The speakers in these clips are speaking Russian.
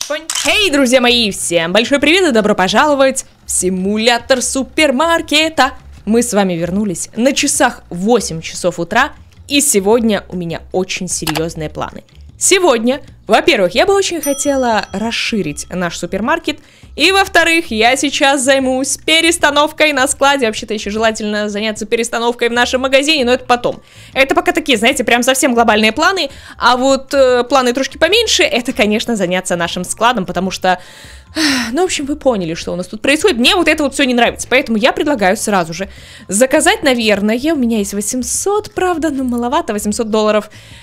Эй, друзья мои, всем большой привет и добро пожаловать в симулятор супермаркета. Мы с вами вернулись на часах 8 часов утра, и сегодня у меня очень серьезные планы. Сегодня, во-первых, я бы очень хотела расширить наш супермаркет, и во-вторых, я сейчас займусь перестановкой на складе. Вообще-то еще желательно заняться перестановкой в нашем магазине, но это потом. Это пока такие, знаете, прям совсем глобальные планы, а вот планы трошки поменьше, это, конечно, заняться нашим складом, потому что... Ну, в общем, вы поняли, что у нас тут происходит. Мне вот это вот все не нравится, поэтому я предлагаю сразу же заказать, наверное, у меня есть 800, правда, но маловато, $800.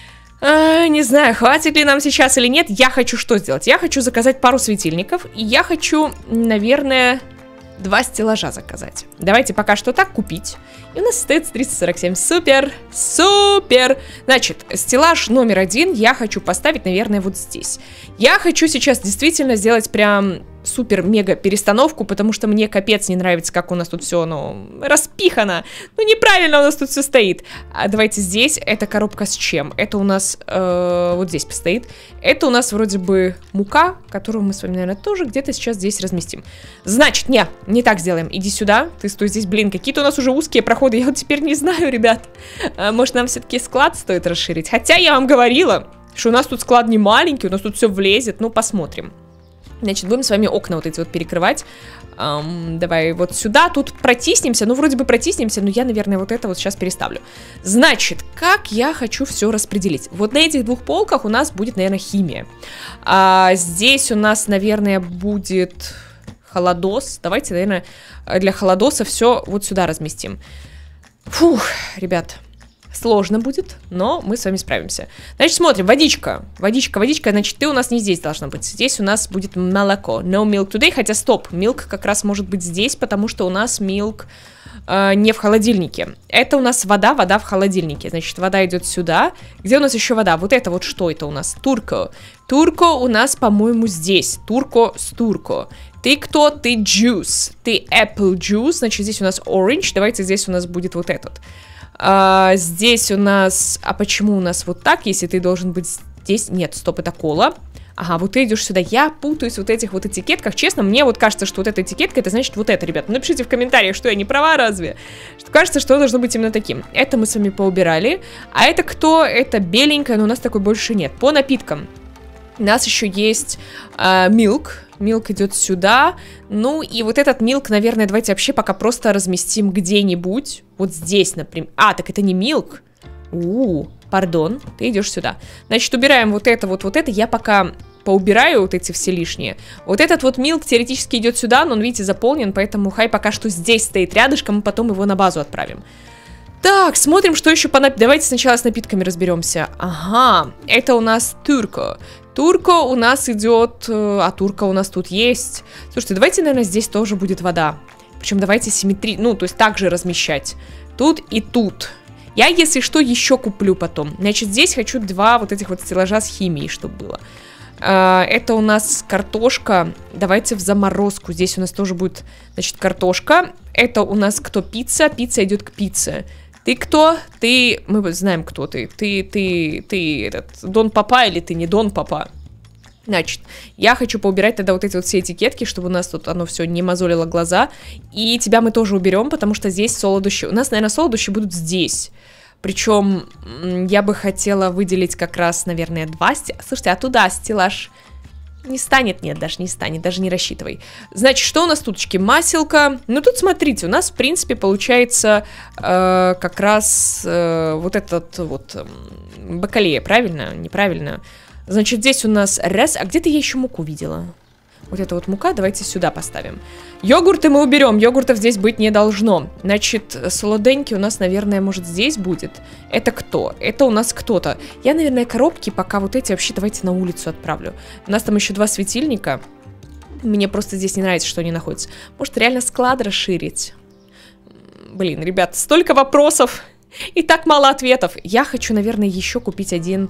Не знаю, хватит ли нам сейчас или нет. Я хочу что сделать? Я хочу заказать пару светильников, и я хочу, наверное, 2 стеллажа заказать. Давайте пока что так купить. И у нас остается 347. Супер! Супер! Значит, стеллаж номер 1 я хочу поставить, наверное, вот здесь. Я хочу сейчас действительно сделать прям супер-мега перестановку, потому что мне капец не нравится, как у нас тут все, ну, распихано. Ну, неправильно у нас тут все стоит. А давайте здесь, это коробка с чем? Это у нас вот здесь постоит. Это у нас вроде бы мука, которую мы с вами, наверное, тоже где-то сейчас здесь разместим. Значит, не так сделаем. Иди сюда, ты стой здесь. Блин, какие-то у нас уже узкие проходы, я вот теперь не знаю, ребят. Может, нам все-таки склад стоит расширить? Хотя я вам говорила, что у нас тут склад не маленький, у нас тут все влезет. Ну, посмотрим. Значит, будем с вами окна вот эти вот перекрывать. Давай вот сюда, тут протиснемся. Ну, вроде бы протиснемся, но я, наверное, вот это вот сейчас переставлю. Значит, как я хочу все распределить? Вот на этих 2 полках у нас будет, наверное, химия. Здесь у нас, наверное, будет холодос. Давайте, наверное, для холодоса все вот сюда разместим. Фух, ребят. Сложно будет, но мы с вами справимся. Значит, смотрим, водичка. Водичка, значит, ты у нас не здесь должна быть. Здесь у нас будет молоко. No milk today, хотя стоп, milk как раз может быть здесь, потому что у нас milk не в холодильнике. Это у нас вода в холодильнике. Значит, вода идет сюда. Где у нас еще вода? Вот это вот что это у нас? Турко. Турко у нас, по-моему, здесь. Турко с турко. Ты кто? Ты juice. Ты apple juice. Значит, здесь у нас orange. Давайте здесь у нас будет вот этот. Здесь у нас... А почему у нас вот так, если ты должен быть здесь? Нет, стоп, это кола. Ага, вот ты идешь сюда. Я путаюсь в вот этих вот этикетках. Честно, мне вот кажется, что вот эта этикетка, это значит вот это, ребята. Напишите в комментариях, что я не права разве? Что кажется, что должно быть именно таким. Это мы с вами поубирали. А это кто? Это беленькое, но у нас такой больше нет. По напиткам. У нас еще есть milk. Milk идет сюда. Ну и вот этот milk, наверное, давайте вообще пока просто разместим где-нибудь. Вот здесь, например. А, так это не milk. Пардон, ты идешь сюда. Значит, убираем вот это, вот это. Я пока поубираю вот эти все лишние. Вот этот вот milk теоретически идет сюда, но он, видите, заполнен, поэтому хай пока что здесь стоит рядышком, и потом его на базу отправим. Так, смотрим, что еще по напиткам. Давайте сначала с напитками разберемся. Ага, это у нас турко. Турко у нас идет, а турка у нас тут есть. Слушайте, давайте, наверное, здесь тоже будет вода. Причем давайте симметрию, ну, то есть также размещать. Тут и тут. Я, если что, еще куплю потом. Значит, здесь хочу 2 вот этих вот стеллажа с химией, чтобы было. Это у нас картошка. Давайте в заморозку. Здесь у нас тоже будет, значит, картошка. Это у нас кто? Пицца. Пицца идет к пицце. Ты кто? Ты... Мы знаем, кто ты. Ты этот... Дон Папа или ты не Дон Папа? Значит, я хочу поубирать тогда вот эти вот все этикетки, чтобы у нас тут оно все не мозолило глаза. И тебя мы тоже уберем, потому что здесь солодощи. У нас, наверное, солодощи будут здесь. Причем я бы хотела выделить как раз, наверное, 2 стеллажа. Слушайте, а туда стеллаж... Не станет, нет, даже не станет, даже не рассчитывай. Значит, что у нас туточки? Маселка. Ну, тут, смотрите, у нас, в принципе, получается как раз вот этот вот бакалея, правильно? Неправильно. Значит, здесь у нас раз... А где-то я еще муку видела. Вот эта вот мука, давайте сюда поставим. Йогурты мы уберем, йогуртов здесь быть не должно. Значит, солоденький у нас, наверное, может здесь будет. Это кто? Это у нас кто-то. Я, наверное, коробки пока вот эти вообще давайте на улицу отправлю. У нас там еще 2 светильника. Мне просто здесь не нравится, что они находятся. Может, реально склад расширить? Блин, ребят, столько вопросов и так мало ответов. Я хочу, наверное, еще купить один...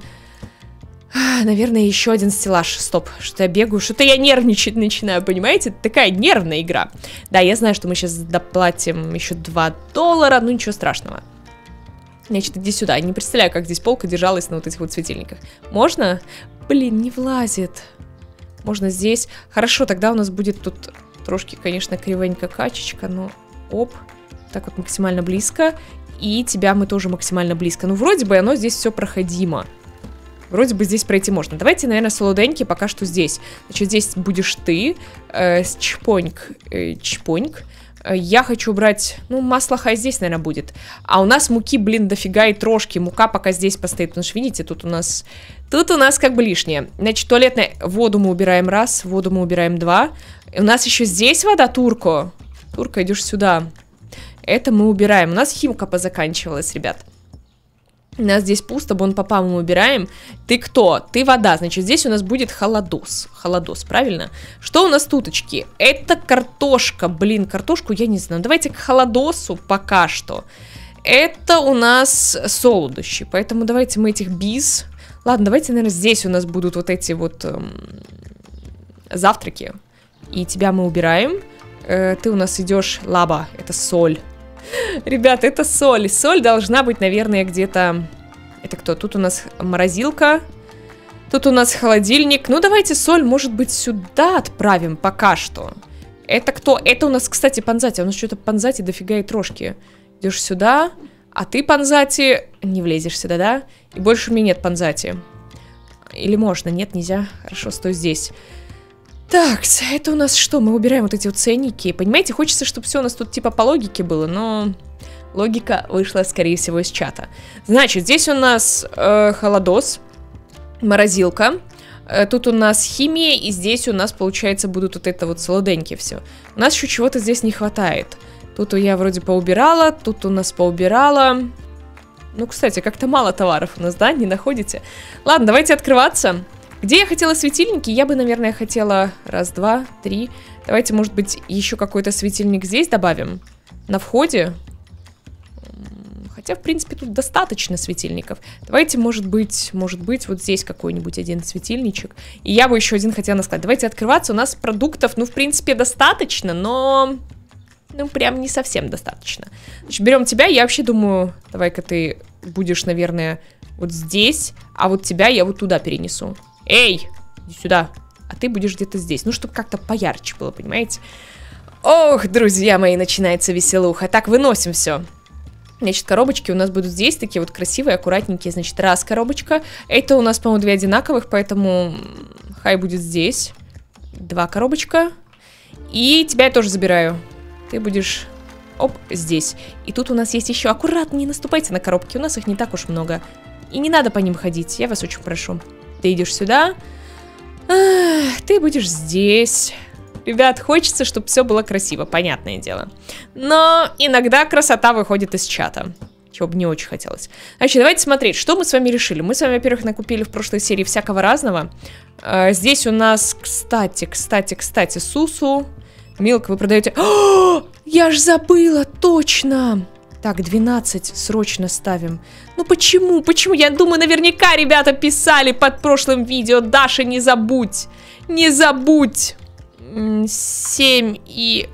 Наверное, еще один стеллаж. Стоп, что-то я бегаю, что-то я нервничать начинаю, понимаете? Это такая нервная игра. Да, я знаю, что мы сейчас доплатим еще $2, ну ничего страшного. Значит, иди сюда. Я не представляю, как здесь полка держалась на вот этих вот светильниках. Можно? Блин, не влазит. Можно здесь. Хорошо, тогда у нас будет тут трошки, конечно, кривенько качечка, но оп. Так вот максимально близко. И тебя мы тоже максимально близко. Ну, вроде бы оно здесь все проходимо. Вроде бы здесь пройти можно. Давайте, наверное, солоденьки пока что здесь. Значит, здесь будешь ты. Чпоньк. Чпоньк. Я хочу убрать... Ну, масло хай здесь, наверное, будет. А у нас муки, блин, дофига и трошки. Мука пока здесь постоит. Потому что, видите, тут у нас... Тут у нас как бы лишнее. Значит, туалетная... Воду мы убираем раз. Воду мы убираем два. И у нас еще здесь вода, Турко. Турко, идешь сюда. Это мы убираем. У нас химка позаканчивалась, ребят. У нас здесь пусто, бон папа мы убираем. Ты кто? Ты вода. Значит, здесь у нас будет холодос. Холодос, правильно? Что у нас туточки? Это картошка. Блин, картошку я не знаю. Давайте к холодосу пока что. Это у нас солодощи. Поэтому давайте мы этих биз... Ладно, давайте, наверное, здесь у нас будут вот эти вот завтраки. И тебя мы убираем. Ты у нас идешь... Лаба, это соль. Ребята, это соль. Соль должна быть, наверное, где-то... Это кто? Тут у нас морозилка. Тут у нас холодильник. Ну, давайте соль, может быть, сюда отправим пока что. Это кто? Это у нас, кстати, панзати. У нас что-то панзати дофига и трошки. Идешь сюда. А ты, панзати, не влезешь сюда, да? И больше у меня нет панзати. Или можно? Нет, нельзя. Хорошо, стой здесь. Так, это у нас что? Мы убираем вот эти вот ценники. Понимаете, хочется, чтобы все у нас тут типа по логике было, но логика вышла, скорее всего, из чата. Значит, здесь у нас холодос, морозилка. Тут у нас химия, и здесь у нас, получается, будут вот это вот солоденьки все. У нас еще чего-то здесь не хватает. Тут я вроде поубирала, тут у нас поубирала. Ну, кстати, как-то мало товаров у нас, да, не находите? Ладно, давайте открываться. Где я хотела светильники? Я бы, наверное, хотела... Раз, два, три. Давайте, может быть, еще какой-то светильник здесь добавим. На входе. Хотя, в принципе, тут достаточно светильников. Давайте, может быть, вот здесь какой-нибудь один светильничек. И я бы еще один хотела на склад. Давайте открываться. У нас продуктов, ну, в принципе, достаточно, но... Ну, прям не совсем достаточно. Значит, берем тебя. Я вообще думаю, давай-ка ты будешь, наверное, вот здесь. А вот тебя я вот туда перенесу. Эй, иди сюда. А ты будешь где-то здесь. Ну, чтобы как-то поярче было, понимаете? Ох, друзья мои, начинается веселуха. Так, выносим все. Значит, коробочки у нас будут здесь, такие вот красивые, аккуратненькие. Значит, раз коробочка. Это у нас, по-моему, две одинаковых, поэтому хай будет здесь. Два коробочка. И тебя я тоже забираю. Ты будешь, оп, здесь. И тут у нас есть еще, аккуратно, не наступайте на коробки. У нас их не так уж много. И не надо по ним ходить, я вас очень прошу. Ты идешь сюда. Ты будешь здесь. Ребят, хочется, чтобы все было красиво, понятное дело. Но иногда красота выходит из чата. Чего бы не очень хотелось. Значит, давайте смотреть, что мы с вами решили. Мы с вами, во-первых, накупили в прошлой серии всякого разного. Здесь у нас, кстати, Сусу. Милк вы продаете... О, я ж забыла, точно. Так, 12 срочно ставим. Ну почему? Почему? Я думаю, наверняка ребята писали под прошлым видео. Даша, не забудь. Не забудь. 7 и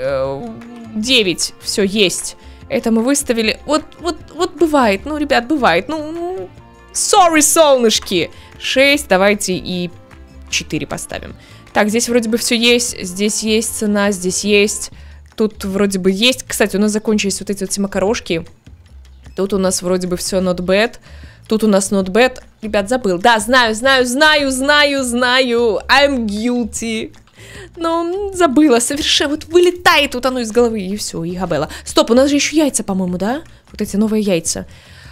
9. Все, есть. Это мы выставили. Вот бывает. Ну, ребят, бывает. Ну, sorry, солнышки. 6, давайте и 4 поставим. Так, здесь вроде бы все есть. Здесь есть цена, здесь есть. Тут вроде бы есть. Кстати, у нас закончились вот эти вот все макарошки. Тут у нас вроде бы все not bad. Тут у нас not bad. Ребят, забыл. Да, знаю. I'm guilty. Но забыла совершенно. Вот вылетает тут оно из головы. И все, и габела. Стоп, у нас же еще яйца, по-моему, да? Вот эти новые яйца.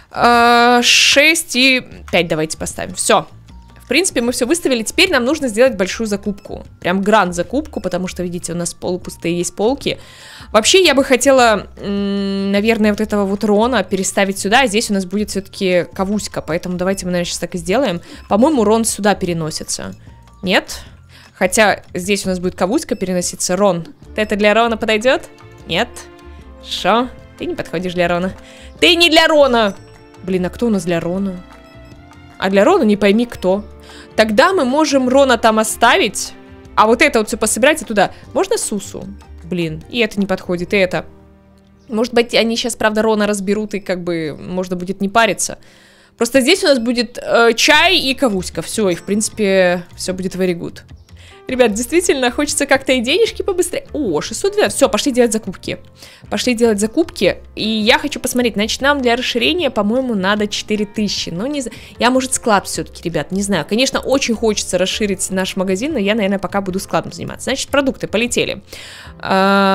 6 и 5 давайте поставим. Все. В принципе, мы все выставили. Теперь нам нужно сделать большую закупку. Прям гранд закупку, потому что, видите, у нас полупустые есть полки. Вообще, я бы хотела, наверное, вот этого вот Рона переставить сюда. А здесь у нас будет все-таки кавуська. Поэтому давайте мы, наверное, сейчас так и сделаем. По-моему, Рон сюда переносится. Нет? Хотя здесь у нас будет кавуська переноситься. Рон, это для Рона подойдет? Нет? Шо? Ты не подходишь для Рона. Ты не для Рона! Блин, а кто у нас для Рона? А для Рона не пойми кто. Тогда мы можем Рона там оставить. А вот это вот все пособирать и туда. Можно Сусу? Блин, и это не подходит, и это. Может быть, они сейчас, правда, Рона разберут, и как бы можно будет не париться. Просто здесь у нас будет чай и кавуська. Все, и в принципе все будет very good. Ребят, действительно, хочется как-то и денежки побыстрее. О, 612. Все, пошли делать закупки. Пошли делать закупки. И я хочу посмотреть. Значит, нам для расширения, по-моему, надо 4000. Ну, не знаю. Я, может, склад все-таки, ребят, не знаю. Конечно, очень хочется расширить наш магазин, но я, наверное, пока буду складом заниматься. Значит, продукты, полетели. 1,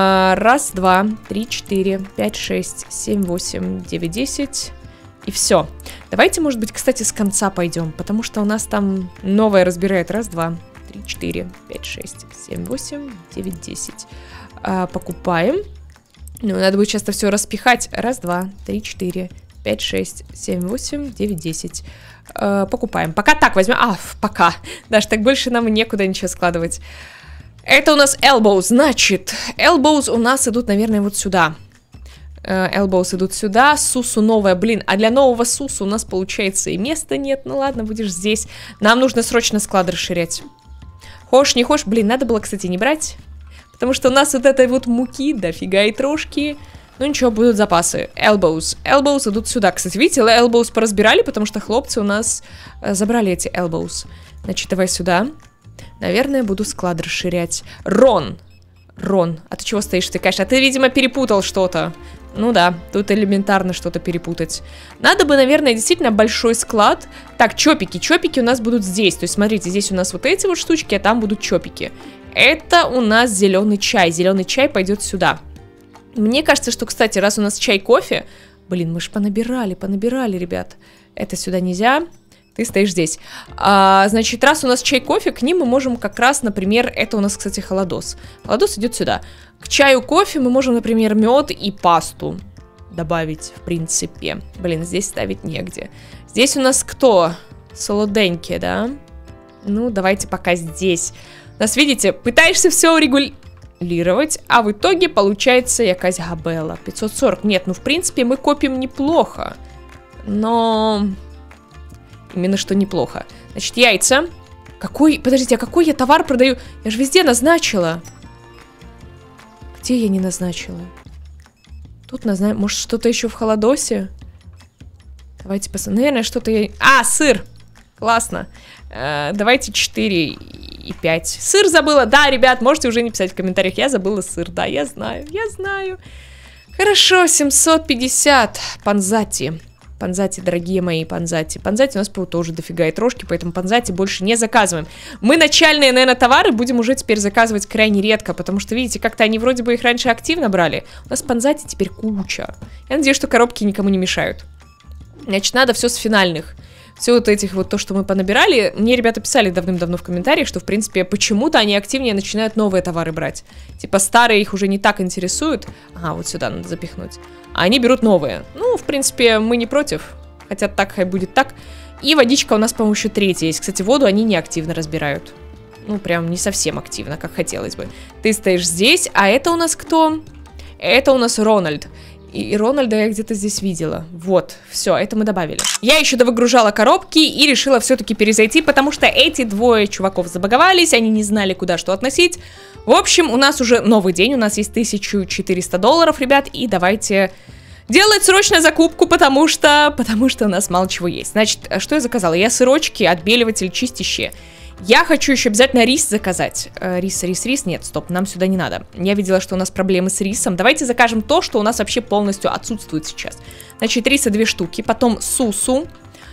2, 3, 4, 5, 6, 7, 8, 9, 10. И все. Давайте, может быть, кстати, с конца пойдем, потому что у нас там новое разбирает. 1, 2, 3, 4, 5, 6, 7, 8, 9, 10. Покупаем. Ну, надо будет часто все распихать. 1, 2, 3, 4, 5, 6, 7, 8, 9, 10. Покупаем. Пока так возьмем. Пока. Даже так больше нам некуда ничего складывать. Это у нас elbows. Значит, elbows у нас идут, наверное, вот сюда. Elbows идут сюда, Сусу новая, блин, а для нового Сусу у нас, получается, и места нет, ну ладно, будешь здесь. Нам нужно срочно склад расширять. Хошь, не хошь, блин, надо было, кстати, не брать, потому что у нас вот этой вот муки дофига и трошки. Ну ничего, будут запасы. Elbows идут сюда, кстати, видите, elbows поразбирали, потому что хлопцы у нас забрали эти elbows. Значит, давай сюда. Наверное, буду склад расширять. Рон, а ты чего стоишь, ты, конечно, ты, видимо, перепутал что-то. Ну да, тут элементарно что-то перепутать. Надо бы, наверное, действительно большой склад. Так, чопики у нас будут здесь. То есть, смотрите, здесь у нас вот эти вот штучки, а там будут чопики. Это у нас зеленый чай. Зеленый чай пойдет сюда. Мне кажется, что, кстати, раз у нас чай-кофе... Блин, мы же понабирали, ребят. Это сюда нельзя. Ты стоишь здесь. Значит, раз у нас чай-кофе, к ним мы можем как раз, например, это у нас, кстати, холодос. Холодос идет сюда. К чаю-кофе мы можем, например, мед и пасту добавить, в принципе. Блин, здесь ставить негде. Здесь у нас кто? Солоденькие, да? Ну, давайте пока здесь. У нас, видите, пытаешься все урегулировать, а в итоге получается якась габела. 540. Нет, ну, в принципе, мы копим неплохо. Но... Именно что неплохо. Значит, яйца. Подождите, а какой я товар продаю? Я же везде назначила. Где я не назначила? Тут назначила. Может, что-то еще в холодосе? Давайте посмотрим. Наверное, что-то я... сыр! Классно. Давайте 4 и 5. Сыр забыла. Да, ребят, можете уже не писать в комментариях. Я забыла сыр. Да, я знаю. Хорошо, 750. Панзати. Панзати, дорогие мои, панзати. Панзати у нас тоже дофига и трошки, поэтому панзати больше не заказываем. Мы начальные, наверное, товары будем уже теперь заказывать крайне редко, потому что, видите, как-то они вроде бы их раньше активно брали. У нас панзати теперь куча. Я надеюсь, что коробки никому не мешают. Значит, надо все с финальных. Все вот этих вот, то, что мы понабирали. Мне ребята писали давным-давно в комментариях, что, в принципе, почему-то они активнее начинают новые товары брать. Типа, старые их уже не так интересуют. Вот сюда надо запихнуть. А они берут новые. Ну, в принципе, мы не против. Хотя так, хай будет так. И водичка у нас, по-моему, еще третья есть. Кстати, воду они не активно разбирают. Ну, прям не совсем активно, как хотелось бы. Ты стоишь здесь, а это у нас кто? Это у нас Рональд. И Рональда я где-то здесь видела. Вот, все, это мы добавили. Я еще довыгружала коробки и решила все-таки перезайти, потому что эти двое чуваков забаговались, они не знали, куда что относить. В общем, у нас уже новый день, у нас есть $1400, ребят, и давайте делать срочно закупку, потому что у нас мало чего есть. Значит, что я заказала? Я сырочки, отбеливатель, чистящие. Я хочу еще обязательно рис заказать. Рис. Нет, стоп, нам сюда не надо. Я видела, что у нас проблемы с рисом. Давайте закажем то, что у нас вообще полностью отсутствует сейчас. Значит, риса 2 штуки. Потом сусу.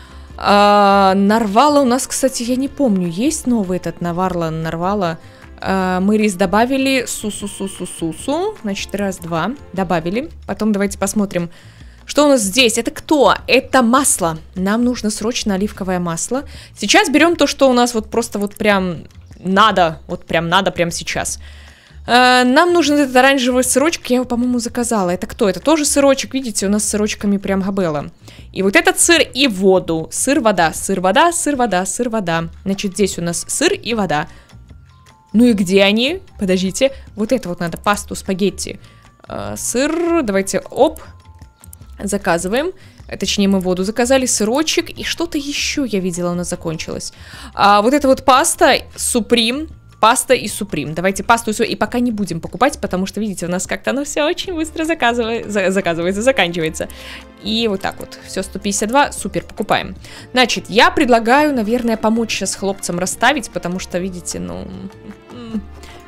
Нарвала у нас, кстати, я не помню, есть новый этот нарвала. Мы рис добавили. Сусу. Значит, 1, 2. Добавили. Потом давайте посмотрим. Что у нас здесь? Это кто? Это масло. Нам нужно срочно оливковое масло. Сейчас берем то, что у нас вот просто вот прям надо. Вот прям надо прямо сейчас. Нам нужен этот оранжевый сырочек. Я его, по-моему, заказала. Это кто? Это тоже сырочек. Видите, у нас с сырочками прям габела. И вот этот сыр и воду. Сыр, вода. Значит, здесь у нас сыр и вода. Ну и где они? Подождите. Вот это вот надо. Пасту, спагетти. Сыр. Давайте, оп. Заказываем. Точнее, мы воду заказали, сырочек. И что-то еще я видела, у нас закончилось. Вот это вот паста Supreme. Паста и Supreme. Давайте пасту и пока не будем покупать, потому что, видите, у нас как-то оно все очень быстро заканчивается. И вот так вот. Все, 152. Супер, покупаем. Значит, я предлагаю, наверное, помочь сейчас хлопцам расставить, потому что, видите, ну...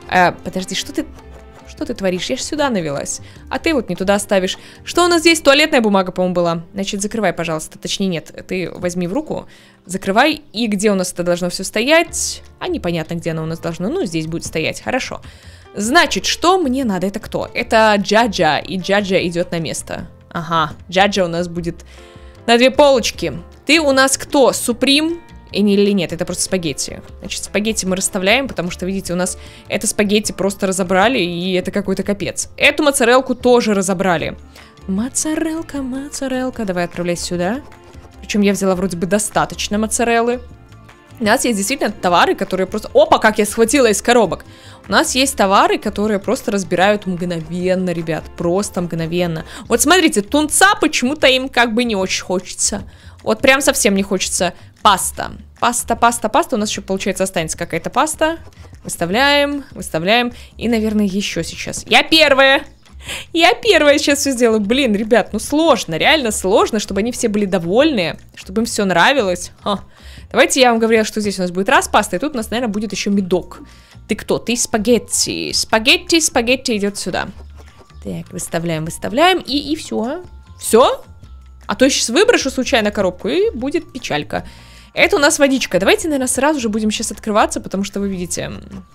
Подожди, что ты творишь? Я ж сюда навелась. А ты вот не туда ставишь. Что у нас здесь? Туалетная бумага, по-моему, была. Значит, закрывай, пожалуйста. Точнее, нет. Ты возьми в руку. Закрывай. И где у нас это должно все стоять? А непонятно, где оно у нас должно. Ну, здесь будет стоять. Хорошо. Значит, что мне надо? Это кто? Это Джаджа. И Джаджа идет на место. Ага. Джаджа у нас будет на 2 полочки. Ты у нас кто? Суприм? Или нет, это просто спагетти. Значит, спагетти мы расставляем, потому что, видите, у нас это спагетти просто разобрали, и это какой-то капец. Эту моцарелку тоже разобрали. Моцарелка, моцарелка. Давай отправляй сюда. Причем я взяла вроде бы достаточно моцареллы. У нас есть действительно товары, которые просто... Опа, как я схватила из коробок. У нас есть товары, которые просто разбирают мгновенно, ребят. Просто мгновенно. Вот смотрите, тунца почему-то им как бы не очень хочется. Вот прям совсем не хочется. Паста. Паста. У нас еще, получается, останется какая-то паста. Выставляем. И, наверное, еще сейчас. Я первая сейчас все сделаю. Блин, ребят, ну сложно, реально сложно, чтобы они все были довольны, чтобы им все нравилось. Давайте я вам говорила, что здесь у нас будет раз паста, и тут у нас, наверное, будет еще медок. Ты кто? Ты спагетти. Спагетти идет сюда. Так, выставляем, и все. Все? А то я сейчас выброшу случайно коробку, и будет печалька. Это у нас водичка. Давайте, наверное, сразу же будем сейчас открываться, потому что вы видите...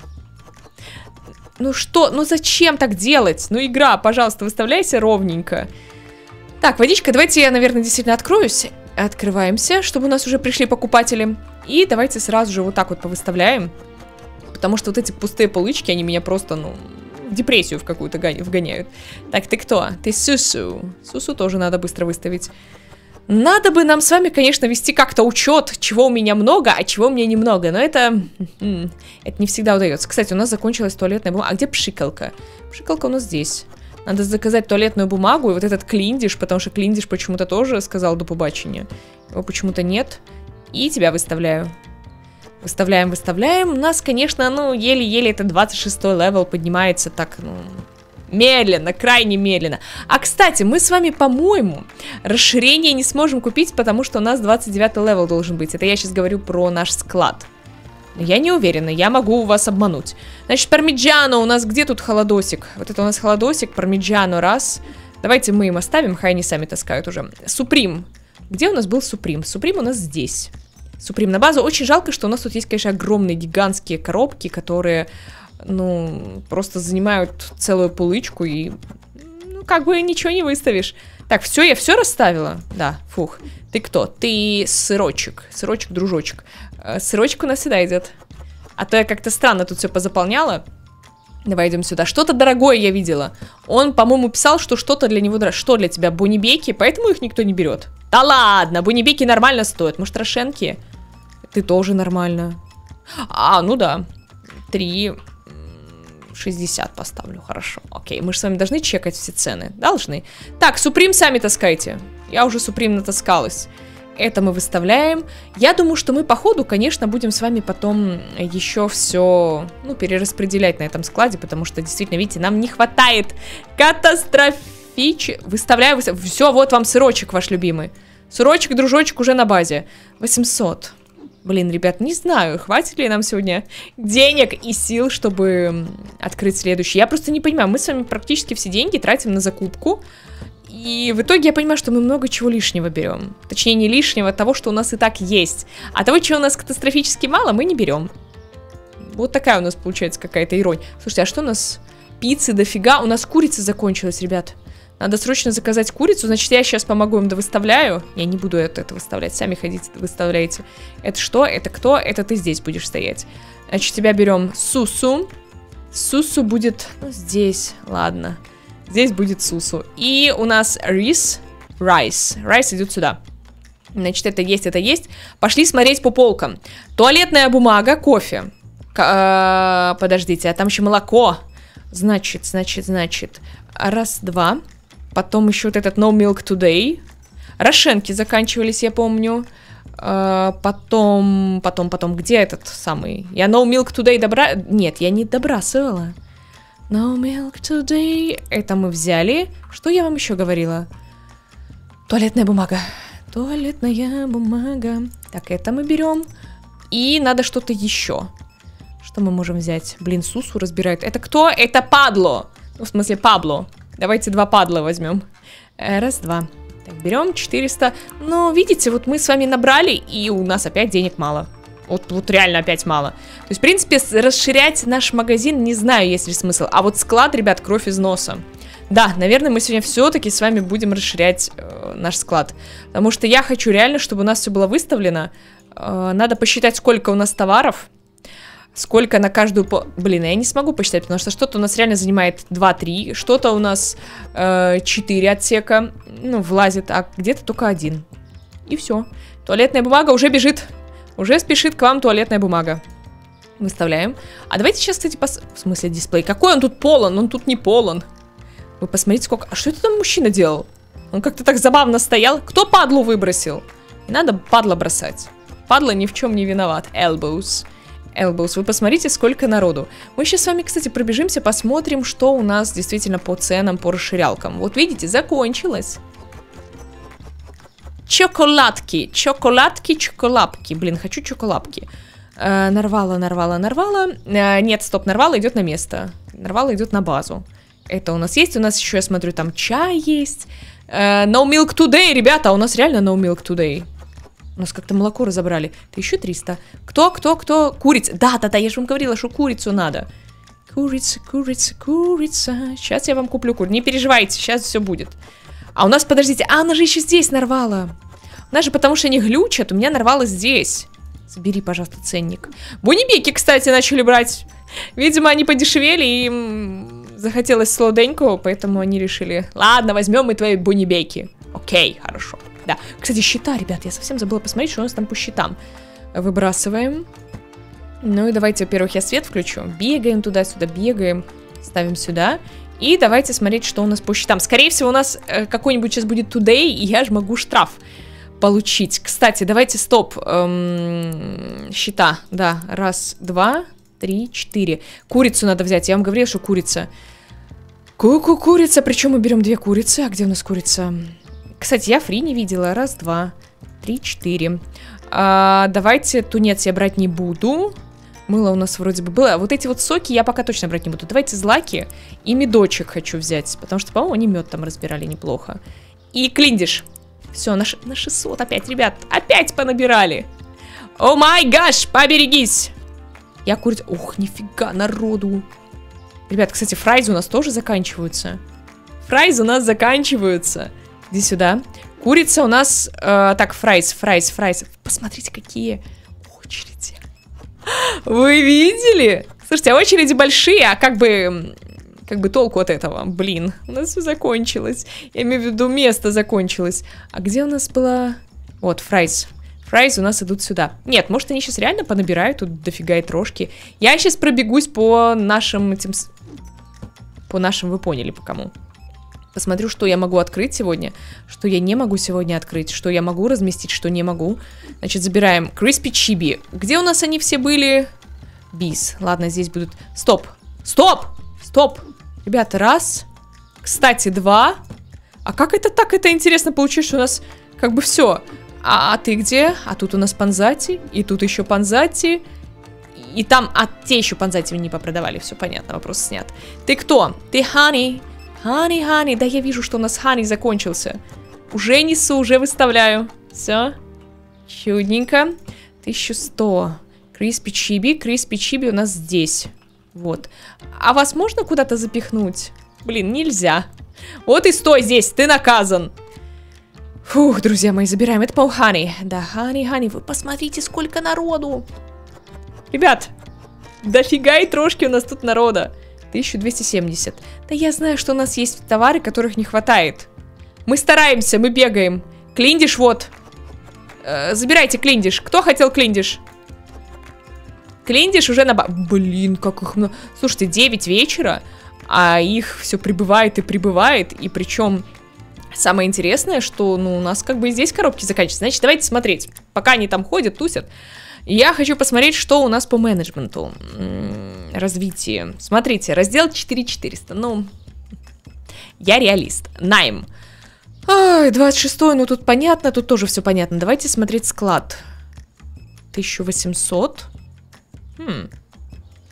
Ну что? Ну зачем так делать? Ну игра, пожалуйста, выставляйся ровненько. Так, водичка, давайте я, наверное, действительно откроюсь. Открываемся, чтобы у нас уже пришли покупатели. И давайте сразу же вот так вот повыставляем. Потому что вот эти пустые полычки, они меня просто, ну... в депрессию в какую-то вгоняют. Так, ты кто? Ты Сусу. Сусу тоже надо быстро выставить. Надо бы нам с вами, конечно, вести как-то учет, чего у меня много, а чего у меня немного. Но это не всегда удается. Кстати, у нас закончилась туалетная бумага. А где пшикалка? Пшикалка у нас здесь. Надо заказать туалетную бумагу и вот этот клиндиш, потому что клиндиш почему-то тоже сказал до побачення. Его почему-то нет. И тебя выставляю. Выставляем. У нас, конечно, ну, еле-еле это 26-й левел поднимается так, ну, медленно, крайне медленно. А, кстати, мы с вами, по-моему, расширение не сможем купить, потому что у нас 29-й левел должен быть. Это я сейчас говорю про наш склад. Я не уверена, я могу вас обмануть. Значит, пармиджано у нас где тут холодосик? Вот это у нас холодосик, пармиджано раз. Давайте мы им оставим, хай они сами таскают уже. Суприм. Где у нас был Суприм? Суприм у нас здесь. Суприм на базу. Очень жалко, что у нас тут есть, конечно, огромные гигантские коробки, которые, ну, просто занимают целую полычку и, ну, как бы ничего не выставишь. Так, все, я все расставила? Да, фух. Ты кто? Ты сырочек. Сырочек, дружочек. Сырочек у нас сюда идет. А то я как-то странно тут все позаполняла. Давай идем сюда. Что-то дорогое я видела. Он, по-моему, писал, что что-то для него дорого. Что для тебя? Бонибеки? Поэтому их никто не берет. Да ладно, бонибеки нормально стоят. Может, рошенки? Ты тоже нормально. А, ну да. 3,60 поставлю. Хорошо. Окей, мы же с вами должны чекать все цены. Должны. Так, Суприм сами таскайте. Я уже Суприм натаскалась. Это мы выставляем. Я думаю, что мы по ходу, конечно, будем с вами потом еще все, ну, перераспределять на этом складе, потому что, действительно, видите, нам не хватает катастрофически. Выставляю. Все, вот вам сырочек ваш любимый. Сырочек, дружочек уже на базе. 800. Блин, ребят, не знаю, хватит ли нам сегодня денег и сил, чтобы открыть следующий. Я просто не понимаю, мы с вами практически все деньги тратим на закупку. И в итоге я понимаю, что мы много чего лишнего берем. Точнее, не лишнего, а того, что у нас и так есть. А того, чего у нас катастрофически мало, мы не берем. Вот такая у нас получается какая-то ирония. Слушайте, а что у нас? Пиццы дофига. У нас курица закончилась, ребят. Надо срочно заказать курицу. Значит, я сейчас помогу им довыставляю. Я не буду это выставлять. Сами ходите, выставляйте. Это что? Это кто? Это ты здесь будешь стоять. Значит, тебя берем Сусу. Сусу будет, ну, здесь. Ладно. Здесь будет Сусу. И у нас рис. Райс. Райс идет сюда. Значит, это есть. Пошли смотреть по полкам. Туалетная бумага, кофе. Подождите, а там еще молоко. Значит. Раз, два. Потом еще вот этот No Milk Today. Рошенки заканчивались, я помню. Потом, где этот самый? Я No Milk Today добра... Нет, я не добрасывала. No Milk Today. Это мы взяли. Что я вам еще говорила? Туалетная бумага. Туалетная бумага. Так, это мы берем. И надо что-то еще. Что мы можем взять? Блин, Сусу разбирает. Это кто? Это Падло. Ну, в смысле, Пабло. Давайте 2 падла возьмем. Раз, два. Так, берем 400. Ну, видите, вот мы с вами набрали, и у нас опять денег мало. Вот реально опять мало. То есть, в принципе, расширять наш магазин, не знаю, есть ли смысл. А вот склад, ребят, кровь из носа. Да, наверное, мы сегодня все-таки с вами будем расширять наш склад. Потому что я хочу реально, чтобы у нас все было выставлено. Надо посчитать, сколько у нас товаров. Сколько на каждую... Блин, я не смогу посчитать, потому что что-то у нас реально занимает 2-3. Что-то у нас 4 отсека. Ну, влазит, а где-то только 1. И все. Туалетная бумага уже бежит. Уже спешит к вам туалетная бумага. Выставляем. А давайте сейчас, кстати, в смысле дисплей. Какой он тут полон? Он тут не полон. Вы посмотрите, сколько... А что это там мужчина делал? Он как-то так забавно стоял. Кто падлу выбросил? Не надо падла бросать. Падла ни в чем не виноват. Elbows. Elbows. Вы посмотрите, сколько народу. Мы сейчас с вами, кстати, пробежимся, посмотрим, что у нас действительно по ценам, по расширялкам. Вот видите, закончилось. Чоколадки. Чоколадки, чоколапки. Блин, хочу чоколапки. Нарвала. Нет, стоп, нарвала идет на место. Нарвала идет на базу. Это у нас есть. У нас еще, я смотрю, там чай есть. No milk today, ребята. У нас реально no milk today. У нас как-то молоко разобрали. 1300. Кто? Курица. Да, я же вам говорила, что курицу надо. Курица. Сейчас я вам куплю курицу. Не переживайте, сейчас все будет. А у нас, подождите, она же еще здесь нарвала. У нас же, потому что они глючат, у меня нарвала здесь. Забери, пожалуйста, ценник. Бонибеки, кстати, начали брать. Видимо, они подешевели, и им захотелось сладенького, поэтому они решили, ладно, возьмем мы твои бонибеки. Окей, хорошо. Да, кстати, счета, ребят, я совсем забыла посмотреть, что у нас там по счетам. Выбрасываем. Ну и давайте, во-первых, я свет включу. Бегаем туда-сюда, бегаем. Ставим сюда. И давайте смотреть, что у нас по счетам. Скорее всего, у нас какой-нибудь сейчас будет today, и я же могу штраф получить. Кстати, давайте, стоп. Счета, да. 1, 2, 3, 4. Курицу надо взять. Я вам говорила, что курица. Курица. Причем мы берем 2 курицы. А где у нас курица? Кстати, я фри не видела. 1, 2, 3, 4. Давайте тунец я брать не буду. Мыло у нас вроде бы было. Вот эти вот соки я пока точно брать не буду. Давайте злаки и медочек хочу взять. Потому что, по-моему, они мед там разбирали неплохо. И клиндиш. Все, на 600 опять, ребят. Опять понабирали. О май гаш, поберегись. Я курить... Ух, нифига народу. Ребят, кстати, фрайзы у нас тоже заканчиваются. Фрайзы у нас заканчиваются. Иди сюда. Курица у нас... так, фрайз. Посмотрите, какие очереди. Вы видели? Слушайте, а очереди большие, а как бы толку от этого? Блин, у нас все закончилось. Я имею в виду, место закончилось. А где у нас была... Вот, фрайз. Фрайзы у нас идут сюда. Нет, может, они сейчас реально понабирают тут дофига и трошки. Я сейчас пробегусь по нашим этим... По нашим, вы поняли, по кому. Посмотрю, что я могу открыть сегодня, что я не могу сегодня открыть, что я могу разместить, что не могу. Значит, забираем Crispy Chibi. Где у нас они все были? Бис. Ладно, здесь будут... Стоп! Ребята, 1. Кстати, 2. А как это так? Это интересно получилось, что у нас как бы все. А ты где? А тут у нас панзати. И тут еще панзати. И там... А те еще панзати не попродавали. Все понятно, вопрос снят. Ты кто? Ты Хани. Хани. Да я вижу, что у нас Хани закончился. Уже несу, уже выставляю. Все. Чудненько. 1100. Crispy Chibi у нас здесь. Вот. А вас можно куда-то запихнуть? Блин, нельзя. Вот и стой здесь, ты наказан. Фух, друзья мои, забираем. Это, по-моему, Хани. Да, Хани. Вы посмотрите, сколько народу. Ребят, дофига и трошки у нас тут народа. 1270. Да я знаю, что у нас есть товары, которых не хватает. Мы стараемся, мы бегаем. Клиндиш вот. Забирайте клиндиш. Кто хотел клиндиш? Клиндиш уже на... Блин, как их много. Слушайте, 9 вечера, а их все прибывает. И причем самое интересное, что ну, у нас как бы здесь коробки заканчиваются. Значит, давайте смотреть. Пока они там ходят, тусят. Я хочу посмотреть, что у нас по менеджменту. Развитие. Смотрите, раздел 4400. Ну, я реалист. Найм. Ай, 26-й, ну тут понятно, тут тоже все понятно. Давайте смотреть склад. 1800.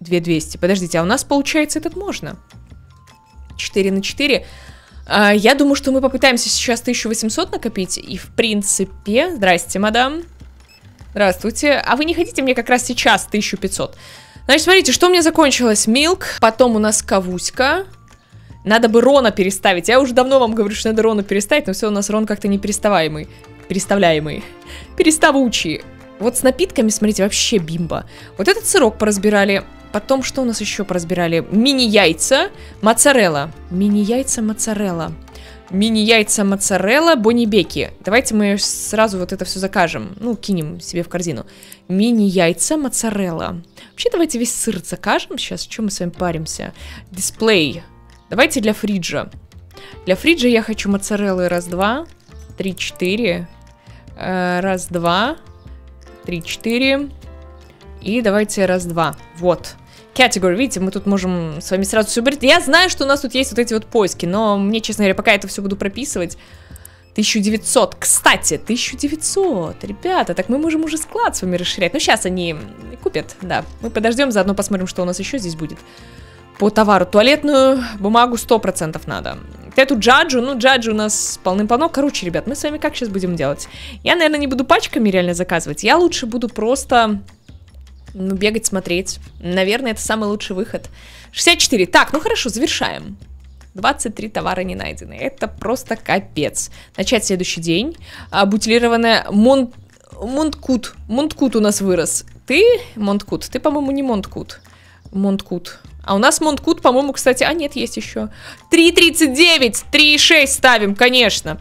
2200. Подождите, а у нас, получается, этот можно. 4 на 4. Я думаю, что мы попытаемся сейчас 1800 накопить. И, в принципе... Здрасте, мадам. Здравствуйте. А вы не хотите мне как раз сейчас 1500? Значит, смотрите, что у меня закончилось. Милк. Потом у нас кавуська. Надо бы Рона переставить. Я уже давно вам говорю, что надо Рона переставить, но все, у нас Рон как-то непереставаемый. Переставляемый. Переставучий. Вот с напитками, смотрите, вообще бимба. Вот этот сырок поразбирали. Потом, что у нас еще поразбирали? Мини-яйца, моцарелла. Мини-яйца, моцарелла. Мини-яйца, моцарелла, бонибеки. Давайте мы сразу вот это все закажем. Ну, кинем себе в корзину. Мини-яйца, моцарелла. Вообще, давайте весь сыр закажем сейчас. Чем мы с вами паримся? Дисплей. Давайте для фриджа. Для фриджа я хочу моцареллы. Раз, два, три, четыре. Раз, два, три, четыре. И давайте раз, два. Вот. Category, видите, мы тут можем с вами сразу все убрать. Я знаю, что у нас тут есть вот эти вот поиски, но мне, честно говоря, пока это все буду прописывать. 1900. Кстати, 1900. Ребята, так мы можем уже склад с вами расширять. Ну, сейчас они купят, да. Мы подождем, заодно посмотрим, что у нас еще здесь будет. По товару. Туалетную бумагу 100% надо. Эту джаджу, ну, джаджу у нас полным-полно. Короче, ребят, мы с вами как сейчас будем делать? Я, наверное, не буду пачками реально заказывать. Я лучше буду просто... Ну, бегать, смотреть. Наверное, это самый лучший выход. 64. Так, ну хорошо, завершаем. 23 товара не найдены. Это просто капец. Начать следующий день. Бутилированная Монткут. Монткут у нас вырос. Ты, Монткут? Ты, по-моему, не Монткут. Монткут. А у нас Монткут, по-моему, кстати... А, нет, есть еще. 3,39. 3,6 ставим, конечно.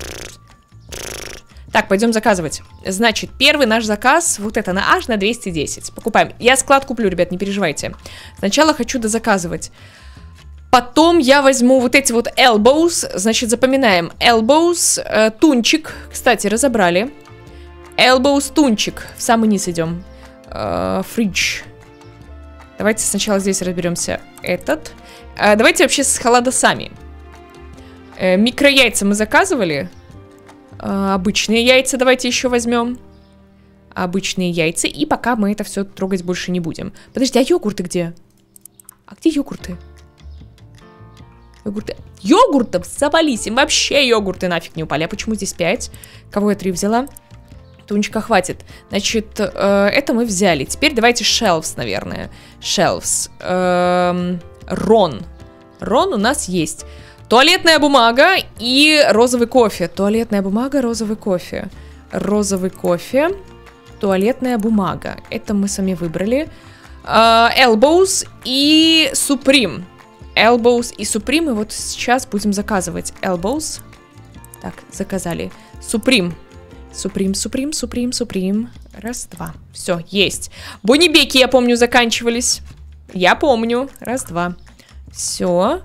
Так, пойдем заказывать. Значит, первый наш заказ, вот это, на аж на 210. Покупаем. Я склад куплю, ребят, не переживайте. Сначала хочу дозаказывать. Потом я возьму вот эти вот elbows. Значит, запоминаем. Elbows, тунчик. Кстати, разобрали. Elbows, тунчик. В самый низ идем. Фридж. Давайте сначала здесь разберемся. Этот. Давайте вообще с холодосами. Микрояйца мы заказывали. Обычные яйца давайте еще возьмем. Обычные яйца. И пока мы это все трогать больше не будем. Подожди, а йогурты где? А где йогурты? Йогурты. Йогуртов завались. Им вообще йогурты нафиг не упали. А почему здесь 5? Кого я 3 взяла? Тунчика хватит. Значит, это мы взяли. Теперь давайте shelves, наверное. Shelves. Рон. Рон у нас есть. Туалетная бумага и розовый кофе. Туалетная бумага, розовый кофе. Розовый кофе. Туалетная бумага. Это мы сами выбрали. Elbows и Supreme. Elbows и Supreme. И вот сейчас будем заказывать. Elbows. Так, заказали. Supreme. Supreme, Supreme, Supreme, Supreme. Раз, два. Все, есть. Бонибеки, я помню, заканчивались. Я помню. Раз, два. Все.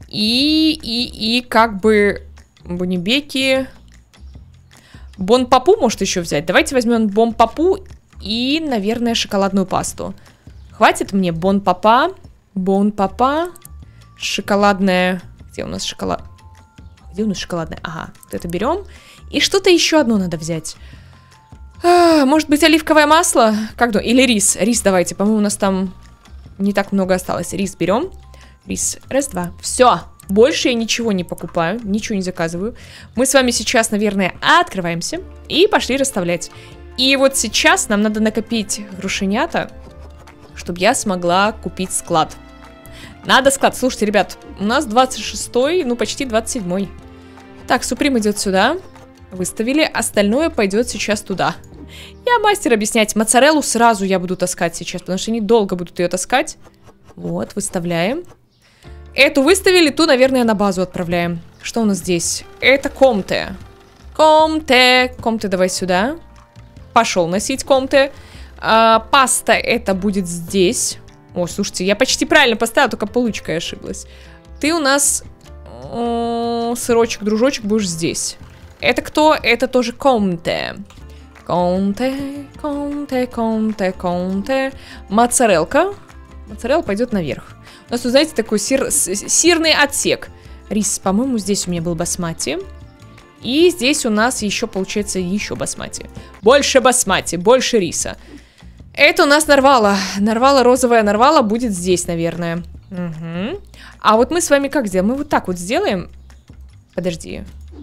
И как бы бонибеки. Бон-папу может еще взять. Давайте возьмем бон-папу и, наверное, шоколадную пасту. Хватит мне бон-папа. Бон-папа. Шоколадная. Где у нас шоколад? Где у нас шоколадная? Ага, вот это берем. И что-то еще одно надо взять. Может быть, оливковое масло? Как думаете? Или рис? Рис давайте. По-моему, у нас там не так много осталось. Рис берем. Рис. Раз, два. Все. Больше я ничего не покупаю. Ничего не заказываю. Мы с вами сейчас, наверное, открываемся. И пошли расставлять. И вот сейчас нам надо накопить грушенята, чтобы я смогла купить склад. Надо склад. Слушайте, ребят, у нас 26-й, ну почти 27-й. Так, Supreme идет сюда. Выставили. Остальное пойдет сейчас туда. Я мастер объяснять. Моцареллу сразу я буду таскать сейчас, потому что они долго будут ее таскать. Вот, выставляем. Эту выставили, ту, наверное, на базу отправляем. Что у нас здесь? Это комте. Комте. Комте давай сюда. Пошел носить комте. Паста это будет здесь. О, слушайте, я почти правильно поставила, только получкой ошиблась. Ты у нас... сырочек, дружочек, будешь здесь. Это кто? Это тоже комте. Комте, комте, комте, комте. Моцарелка. Моцарелла пойдет наверх. У нас тут, знаете, такой сирный отсек. Рис, по-моему, здесь у меня был басмати. И здесь у нас еще, получается, еще басмати. Больше басмати, больше риса. Это у нас нарвала. Нарвала, розовая нарвала будет здесь, наверное. Угу. А вот мы с вами как сделаем? Мы вот так вот сделаем. Подожди.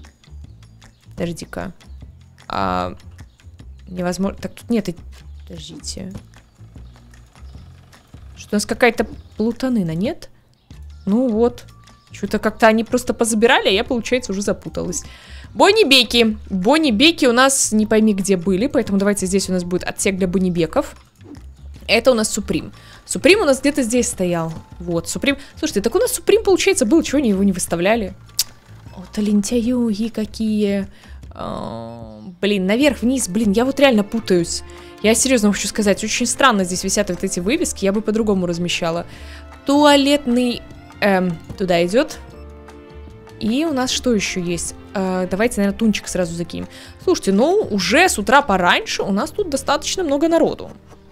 Подожди-ка. Невозможно. Так, тут нет. Подождите. Что у нас какая-то плутанина, нет? Ну вот. Что-то как-то они просто позабирали, а я, получается, уже запуталась. Бонни-беки. Бонни-беки у нас не пойми где были, поэтому давайте здесь у нас будет отсек для бонни-беков. Это у нас Суприм. Суприм у нас где-то здесь стоял. Вот, Суприм. Слушайте, так у нас Суприм, получается, был. Чего они его не выставляли? Вот, лентяюги какие. Блин, наверх-вниз. Блин, я вот реально путаюсь. Я серьезно хочу сказать, очень странно здесь висят вот эти вывески. Я бы по-другому размещала. Туалетный... туда идет. И у нас что еще есть? Давайте, наверное, тунчик сразу закинем. Слушайте, ну, уже с утра пораньше у нас тут достаточно много народу.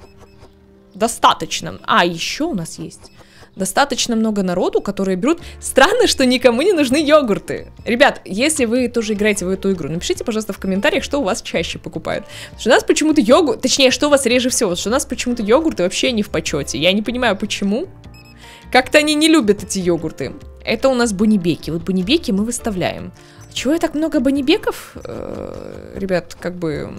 Достаточно. А, еще у нас есть достаточно много народу, которые берут... Странно, что никому не нужны йогурты. Ребят, если вы тоже играете в эту игру, напишите, пожалуйста, в комментариях, что у вас чаще покупают. Потому что у нас почему-то йогурт... Точнее, что у вас реже всего. Потому что у нас почему-то йогурты вообще не в почете. Я не понимаю, почему. Как-то они не любят эти йогурты. Это у нас бонни-беки. Вот бонни-беки мы выставляем. Чего я так много бонни-беков? Ребят, как бы...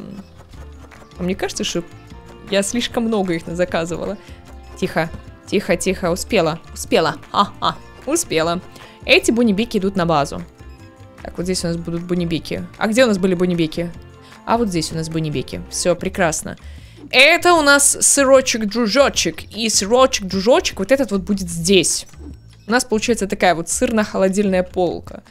Мне кажется, что я слишком много их заказывала. Тихо, тихо, тихо. Успела, успела. Успела. Эти бонни-беки идут на базу. Так, вот здесь у нас будут бонни-беки. А где у нас были бонни-беки? А вот здесь у нас бонни-беки. Все, прекрасно. Это у нас сырочек-джужочек. И сырочек-джужочек вот этот вот будет здесь. У нас получается такая вот сырно-холодильная полка.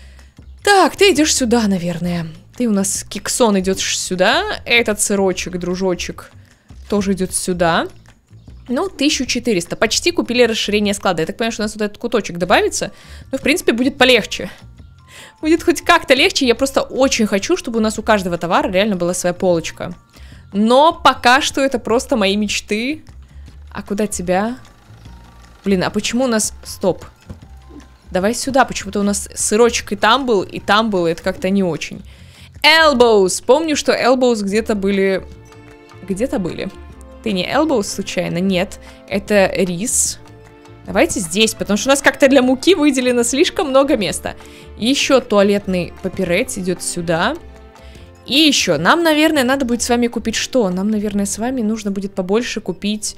Так, ты идешь сюда, наверное. Ты у нас кексон идешь сюда. Этот сырочек, дружочек, тоже идет сюда. Ну, 1400. Почти купили расширение склада. Я так понимаю, что у нас вот этот куточек добавится. Ну, в принципе, будет полегче. Будет хоть как-то легче. Я просто очень хочу, чтобы у нас у каждого товара реально была своя полочка. Но пока что это просто мои мечты. А куда тебя? Блин, а почему у нас... Стоп. Давай сюда. Почему-то у нас сырочек и там был, и там был. Это как-то не очень. Elbows. Помню, что elbows где-то были... Где-то были. Ты не elbows случайно? Нет. Это рис. Давайте здесь, потому что у нас как-то для муки выделено слишком много места. И еще туалетный папирец идет сюда. И еще, нам, наверное, надо будет с вами купить что? Нам, наверное, с вами нужно будет побольше купить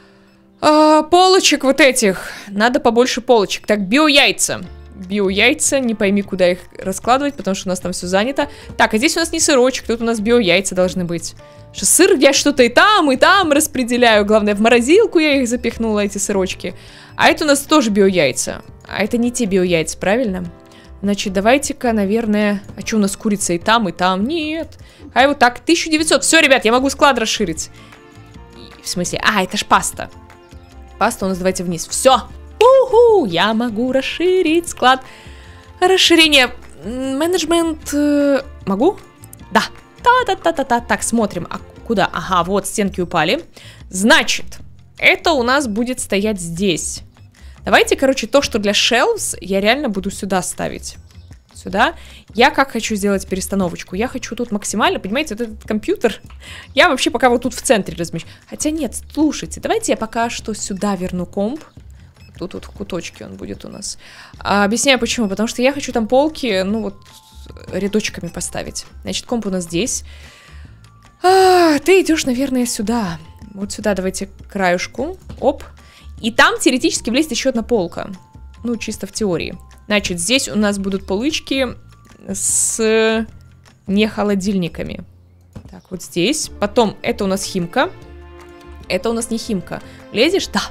полочек вот этих. Надо побольше полочек. Так, био-яйца. Био-яйца, не пойми, куда их раскладывать, потому что у нас там все занято. Так, а здесь у нас не сырочек, тут у нас био-яйца должны быть. Что сыр я что-то и там распределяю. Главное, в морозилку я их запихнула, эти сырочки. А это у нас тоже био-яйца. А это не те био-яйца, правильно? Значит, давайте-ка, наверное... А что у нас курица и там, и там? Нет. А вот так, 1900. Все, ребят, я могу склад расширить. В смысле? А, это ж паста. Паста у нас давайте вниз. Все. Уху, я могу расширить склад. Расширение. Менеджмент. Могу? Да. Та-та-та-та-та. Так, смотрим. А куда? Ага, вот стенки упали. Значит, это у нас будет стоять здесь. Давайте, короче, то, что для shelves, я реально буду сюда ставить. Сюда. Я как хочу сделать перестановочку? Я хочу тут максимально, понимаете, вот этот компьютер, я вообще пока вот тут в центре размещу. Хотя нет, слушайте, давайте я пока что сюда верну комп. Тут вот в куточке он будет у нас. Объясняю почему. Потому что я хочу там полки, ну вот, рядочками поставить. Значит, комп у нас здесь. Ты идешь, наверное, сюда. Вот сюда давайте к краюшку. Оп. И там теоретически влезет еще одна полка. Ну, чисто в теории. Значит, здесь у нас будут полычки с не холодильниками. Так, вот здесь. Потом, это у нас химка. Это у нас не химка. Лезешь? Да.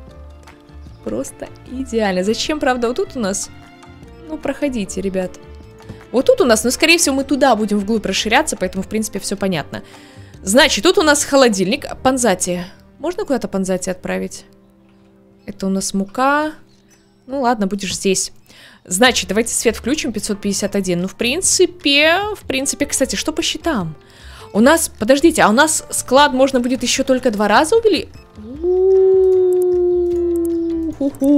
Просто идеально. Зачем, правда, вот тут у нас... Ну, проходите, ребят. Вот тут у нас, ну, скорее всего, мы туда будем вглубь расширяться, поэтому, в принципе, все понятно. Значит, тут у нас холодильник. Панзати. Можно куда-то панзати отправить? Это у нас мука. Ну, ладно, будешь здесь. Значит, давайте свет включим. 551. Ну, в принципе, кстати, что по счетам? У нас, подождите, а у нас склад можно будет еще только 2 раза увеличить?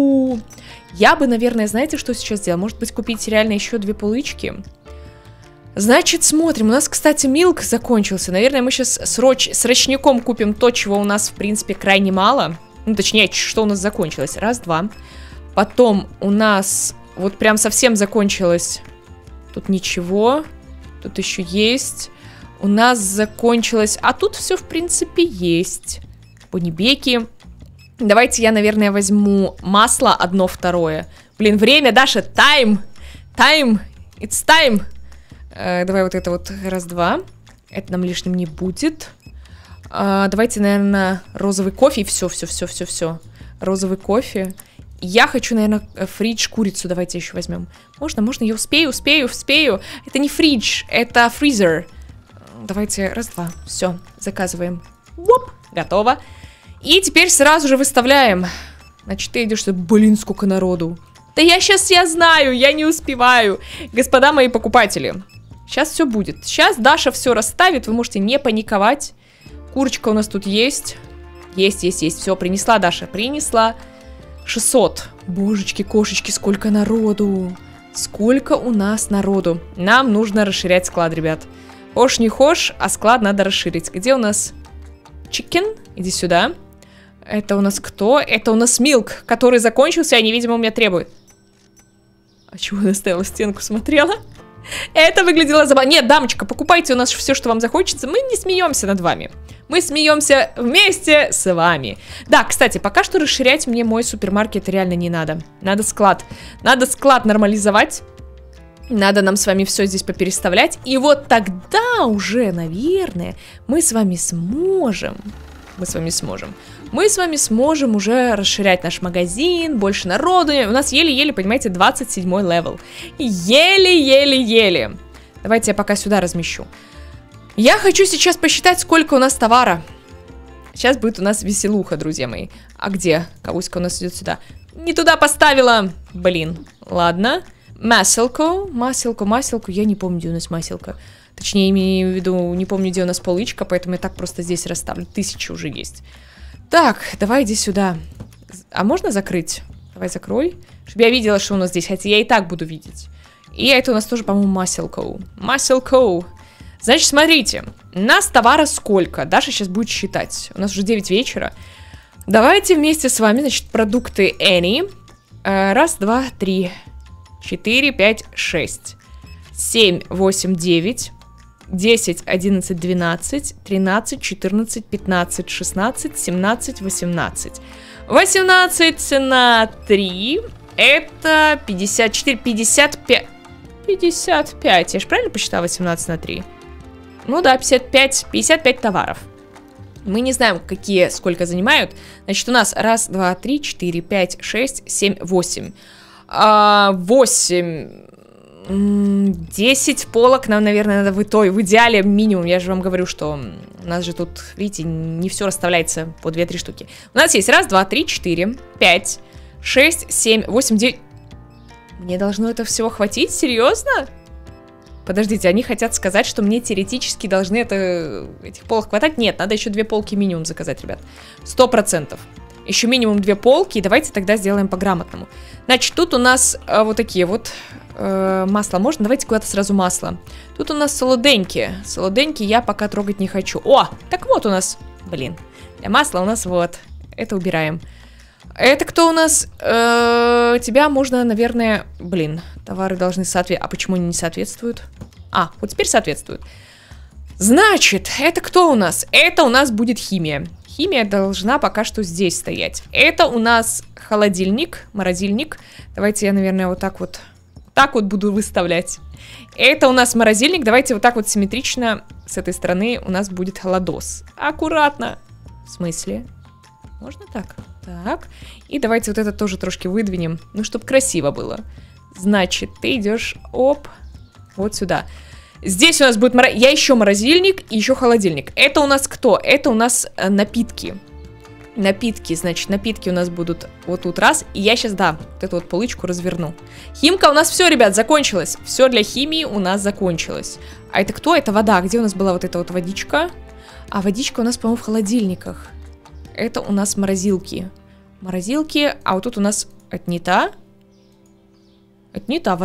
Я бы, наверное, знаете, что сейчас сделала? Может быть, купить реально еще 2 полычки? Значит, смотрим. У нас, кстати, милк закончился. Наверное, мы сейчас срочняком купим то, чего у нас, в принципе, крайне мало. Ну, точнее, что у нас закончилось. Раз, два. Потом у нас вот прям совсем закончилось. Тут ничего. Тут еще есть. У нас закончилось. А тут все, в принципе, есть. Бонибеки. Давайте я, наверное, возьму масло одно, второе. Блин, время, Даша, тайм. Тайм. It's time. Давай вот это вот раз, два. Это нам лишним не будет. Давайте, наверное, розовый кофе. И все. Розовый кофе. Я хочу, наверное, фридж, курицу давайте еще возьмем. Можно, я успею. Это не фридж, это фризер. Давайте, раз, два. Все, заказываем. Воп, готово. И теперь сразу же выставляем. Значит, ты идешь, блин, сколько народу. Да я знаю, я не успеваю. Господа мои покупатели. Сейчас все будет. Сейчас Даша все расставит, вы можете не паниковать. Курочка у нас тут есть. Есть. Все, принесла Даша, принесла. 600. Божечки, кошечки, сколько народу. Сколько у нас народу. Нам нужно расширять склад, ребят. Хошь не хошь, а склад надо расширить. Где у нас чикен? Иди сюда. Это у нас кто? Это у нас милк, который закончился, и они, видимо, у меня требуют. А чего она стояла в стенку, смотрела? Это выглядело забавно. Нет, дамочка, покупайте у нас все, что вам захочется. Мы не смеемся над вами. Мы смеемся вместе с вами. Да, кстати, пока что расширять мне мой супермаркет реально не надо. Надо склад. Надо склад нормализовать. Надо нам с вами все здесь попереставлять. И вот тогда уже, наверное, мы с вами сможем уже расширять наш магазин, больше народу. У нас еле-еле, понимаете, 27-й левел. Еле-еле-еле. Давайте я пока сюда размещу. Я хочу сейчас посчитать, сколько у нас товара. Сейчас будет у нас веселуха, друзья мои. А где? Кавуська у нас идет сюда. Не туда поставила. Блин. Ладно. Маселку. Я не помню, где у нас маселка. Точнее, имею в виду, не помню, где у нас полычка, поэтому я так просто здесь расставлю. 1000 уже есть. Так, давай иди сюда. А можно закрыть? Давай закрой. Чтобы я видела, что у нас здесь. Хотя я и так буду видеть. И это у нас тоже, по-моему, маселку. Значит, смотрите. У нас товара сколько? Даша сейчас будет считать. У нас уже 9 вечера. Давайте вместе с вами, значит, продукты Annie. Раз, два, три, 4, 5, 6. 7, 8, 9. 10, 11, 12, 13, 14, 15, 16, 17, 18. 18 на 3. Это 54, 55. 55. Я же правильно посчитала 18 на 3? Ну да, 55 товаров. Мы не знаем, сколько занимают. Значит, у нас 1, 2, 3, 4, 5, 6, 7, 8. 10 полок нам, наверное, надо в идеале минимум. Я же вам говорю, что у нас же тут, видите, не все расставляется по 2-3 штуки. У нас есть 1, 2, 3, 4, 5, 6, 7, 8, 9. Мне должно это всего хватить? Серьезно? Подождите, они хотят сказать, что мне теоретически должны этих полок хватать? Нет, надо еще 2 полки минимум заказать, ребят. 100%. Еще минимум 2 полки, и давайте тогда сделаем по-грамотному. Значит, тут у нас вот такие вот масло. Можно? Давайте куда-то сразу масло. Тут у нас солоденьки. Солоденьки я пока трогать не хочу. О, так вот у нас, блин, для масла у нас вот. Это убираем. Это кто у нас? Тебя можно, наверное, блин, товары должны соответствовать. А почему они не соответствуют? А, вот теперь соответствуют. Значит, это кто у нас? Это у нас будет химия. Химия должна пока что здесь стоять. Это у нас холодильник, морозильник. Давайте я, наверное, вот так вот буду выставлять. Это у нас морозильник. Давайте вот так вот симметрично с этой стороны у нас будет холодос. Аккуратно. В смысле? Можно так? Так. И давайте вот это тоже трошки выдвинем. Ну, чтобы красиво было. Значит, ты идешь, оп, вот сюда. Здесь у нас будет я еще морозильник и еще холодильник. Это у нас кто? Это у нас напитки. Напитки, значит, напитки у нас будут вот тут раз. И я сейчас, да, вот эту вот полычку разверну. Химка у нас все, ребят, закончилось. Все для химии у нас закончилось. А это кто? Это вода. Где у нас была вот эта вот водичка? А водичка у нас, по-моему, в холодильниках. Это у нас морозилки. Морозилки, а вот тут у нас отнята вода.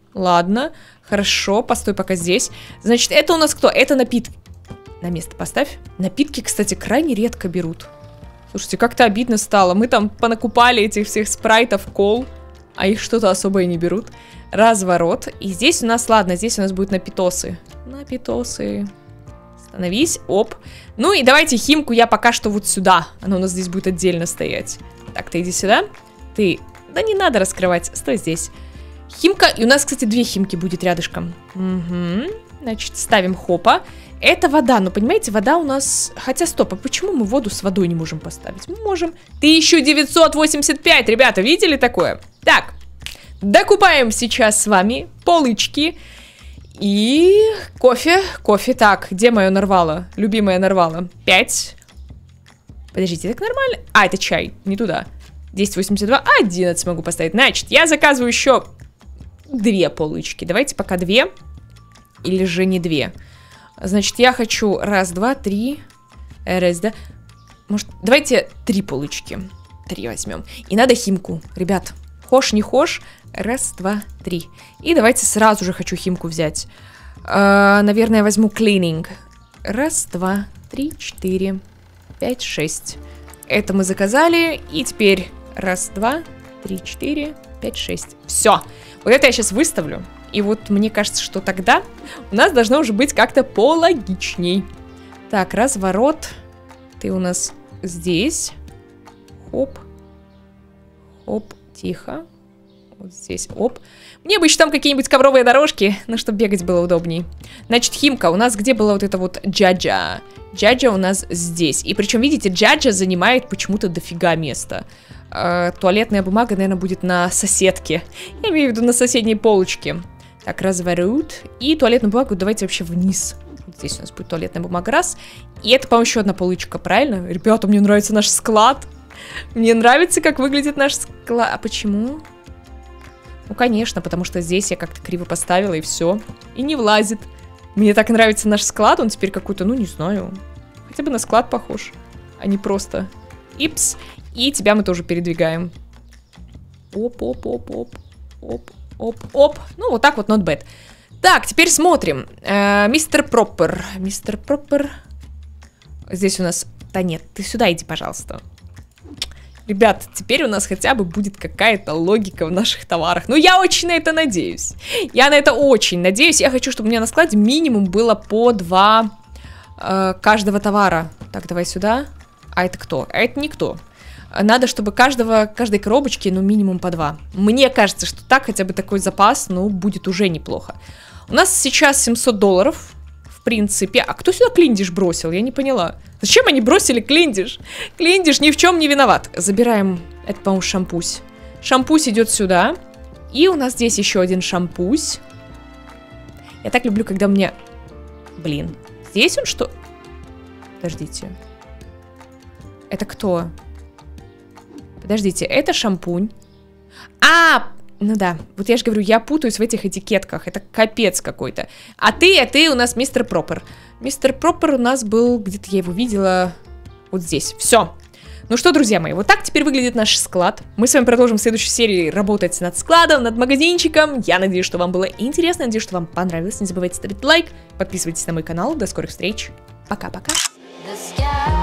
Ладно, хорошо, постой пока здесь. Значит, это у нас кто? Это напитки. На место поставь. Напитки, кстати, крайне редко берут. Слушайте, как-то обидно стало. Мы там понакупали этих всех спрайтов, кол, а их что-то особо и не берут. Разворот. И здесь у нас, ладно, здесь у нас будут напитосы. Напитосы. Становись, оп. Ну и давайте химку я пока что вот сюда. Она у нас здесь будет отдельно стоять. Так, ты иди сюда. Ты... Да не надо раскрывать, стой здесь. Химка, и у нас, кстати, 2 химки будет рядышком. Угу. Значит, ставим хопа. Это вода, но понимаете, вода у нас... Хотя, стоп, а почему мы воду с водой не можем поставить? Мы можем. 1985, ребята, видели такое? Так, докупаем сейчас с вами полычки. И кофе, кофе, так, где мое нарвало? Любимое нарвало. 5. Подождите, так нормально? А, это чай, не туда. 10,82, 11 могу поставить. Значит, я заказываю еще 2 полычки. Давайте пока 2. Или же не 2. Значит, я хочу 1, 2, 3. Раз, да. Может, давайте 3 полычки. 3 возьмем. И надо химку. Ребят, хошь, не хошь. 1, 2, 3. И давайте сразу же хочу химку взять. Наверное, возьму cleaning. 1, 2, 3, 4, 5, 6. Это мы заказали. И теперь 1, 2, 3, 4, 5, 6. Все. Вот это я сейчас выставлю. И вот мне кажется, что тогда у нас должно уже быть как-то пологичней. Так, разворот. Ты у нас здесь. Хоп. Хоп, тихо. Вот здесь, оп. Мне бы еще там какие-нибудь ковровые дорожки, ну, чтобы бегать было удобней. Значит, химка. У нас где была вот эта вот джаджа? Джаджа у нас здесь. И причем, видите, джаджа занимает почему-то дофига места. Туалетная бумага, наверное, будет на соседке. Я имею в виду на соседней полочке. Так, разворот. И туалетную бумагу давайте вообще вниз. Вот здесь у нас будет туалетная бумага, раз. И это, по-моему, еще одна полочка, правильно? Ребята, мне нравится наш склад. Мне нравится, как выглядит наш склад. А почему? Ну, конечно, потому что здесь я как-то криво поставила, и все. И не влазит. Мне так нравится наш склад, он теперь какой-то, ну, не знаю. Хотя бы на склад похож, а не просто. Ипс. И тебя мы тоже передвигаем. Оп-оп-оп-оп. Оп-оп-оп. Ну, вот так вот, not bad. Так, теперь смотрим. Мистер Проппер. Мистер Проппер. Здесь у нас... Да нет, ты сюда иди, пожалуйста. Ребят, теперь у нас хотя бы будет какая-то логика в наших товарах. Ну, я очень на это надеюсь. Я на это очень надеюсь. Я хочу, чтобы у меня на складе минимум было по 2 каждого товара. Так, давай сюда. А это кто? А это никто. Надо, чтобы каждой коробочке, ну, минимум по 2. Мне кажется, что так хотя бы такой запас, ну, будет уже неплохо. У нас сейчас $700, в принципе. А кто сюда клиндиш бросил? Я не поняла. Зачем они бросили клиндиш? Клиндиш ни в чем не виноват. Забираем, это, по-моему, шампусь. Шампусь идет сюда. И у нас здесь еще один шампусь. Я так люблю, когда мне... Блин, здесь он что? Подождите. Это кто? Подождите, это шампунь. А, ну да, вот я же говорю, я путаюсь в этих этикетках. Это капец какой-то. А ты у нас мистер Проппер. Мистер Проппер у нас был, где-то я его видела вот здесь. Все. Ну что, друзья мои, вот так теперь выглядит наш склад. Мы с вами продолжим в следующей серии работать над складом, над магазинчиком. Я надеюсь, что вам было интересно, надеюсь, что вам понравилось. Не забывайте ставить лайк, подписывайтесь на мой канал. До скорых встреч. Пока-пока.